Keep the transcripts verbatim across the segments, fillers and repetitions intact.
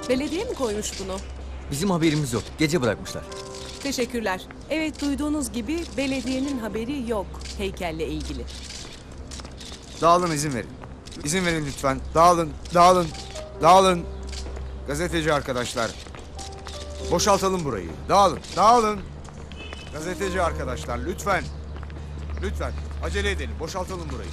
Belediye mi koymuş bunu? Bizim haberimiz yok. Gece bırakmışlar. Teşekkürler. Evet, duyduğunuz gibi belediyenin haberi yok heykelle ilgili. Dağılın, izin verin. İzin verin lütfen. Dağılın, dağılın, dağılın. Gazeteci arkadaşlar. Boşaltalım burayı. Dağılın, dağılın. Gazeteci arkadaşlar lütfen. Lütfen acele edelim. Boşaltalım burayı.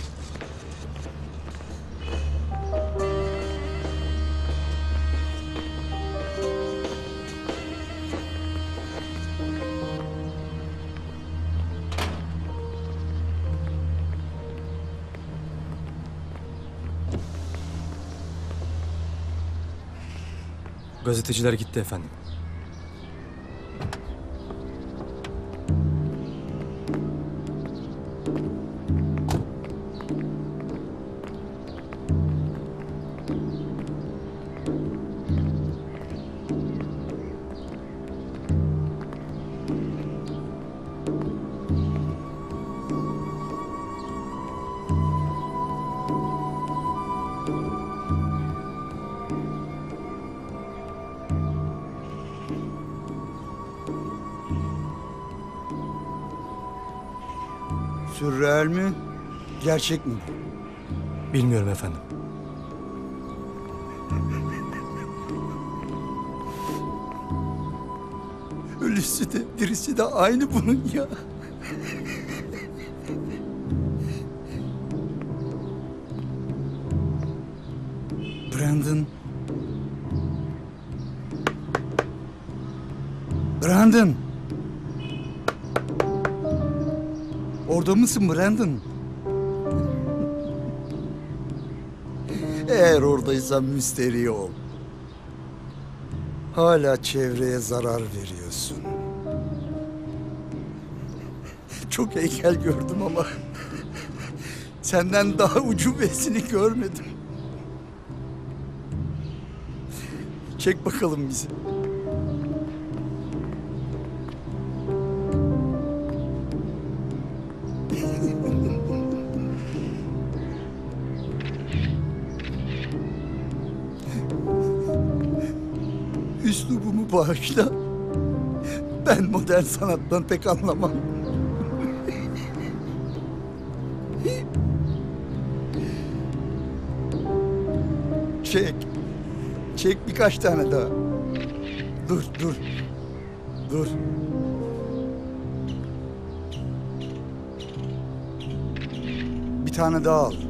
Gazeteciler gitti efendim. Sürreal mi? Gerçek mi? Bilmiyorum efendim. Ölüsü de birisi de aynı bunun ya. Brandon. Brandon. Orada mısın Brandon? Eğer oradaysan müsterih ol. Hala çevreye zarar veriyorsun. Çok heykel gördüm ama senden daha ucubesini görmedim. Çek bakalım bizi. Üslubumu bağışla. Ben modern sanattan pek anlamam. Çek. Çek birkaç tane daha. Dur, dur. Dur. Bir tane daha al.